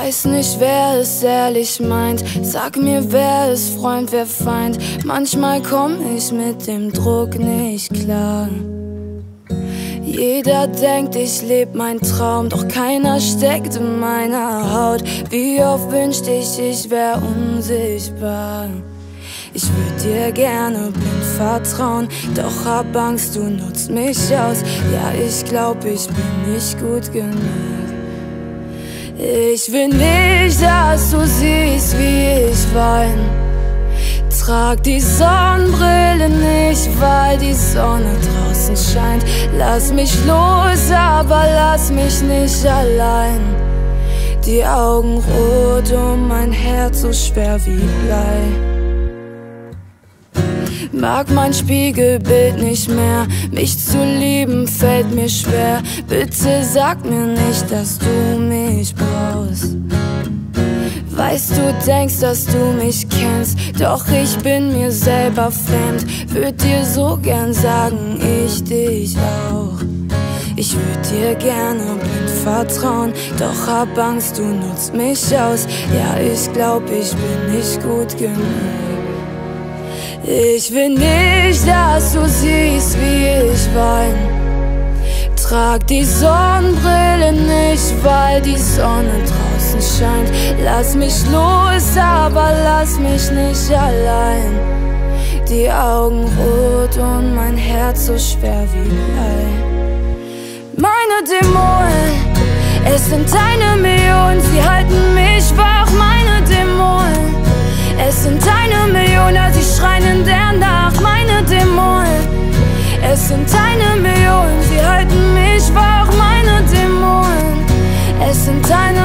Weiß nicht, wer es ehrlich meint. Sag mir, wer ist Freund, wer Feind. Manchmal komm ich mit dem Druck nicht klar. Jeder denkt, ich leb mein Traum, doch keiner steckt in meiner Haut. Wie oft wünschte ich wär unsichtbar. Ich würd dir gerne blind vertrauen, doch hab Angst, du nutzt mich aus. Ja, ich glaub, ich bin nicht gut genug. Ich will nicht, dass du siehst, wie ich wein. Trag die Sonnenbrille nicht, weil die Sonne draußen scheint. Lass mich los, aber lass mich nicht allein. Die Augen rot und mein Herz so schwer wie Blei. Mag mein Spiegelbild nicht mehr, mich zu lieben fällt mir schwer. Bitte sag mir nicht, dass du mich brauchst. Weißt, du denkst, dass du mich kennst, doch ich bin mir selber fremd. Würd dir so gern sagen, ich dich auch. Ich würd dir gerne blind vertrauen, doch hab Angst, du nutzt mich aus. Ja, ich glaub, ich bin nicht gut genug. Ich will nicht, dass du siehst, wie ich wein. Trag die Sonnenbrille nicht, weil die Sonne draußen scheint. Lass mich los, aber lass mich nicht allein. Die Augen rot und mein Herz so schwer wie Blei. Meine Dämonen, es sind eine Million, sie halten mich wach. Meine Dämonen, es sind eine Million, sie schreien in der Nacht. Meine Dämonen, es sind eine Million, sie halten mich wach. Meine Dämonen, es sind eine